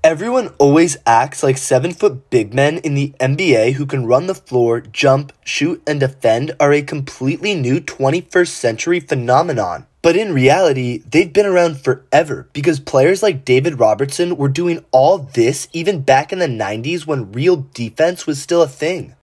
Everyone always acts like 7-foot big men in the NBA who can run the floor, jump, shoot, and defend are a completely new 21st century phenomenon. But in reality, they've been around forever because players like David Robertson were doing all this even back in the 90s when real defense was still a thing.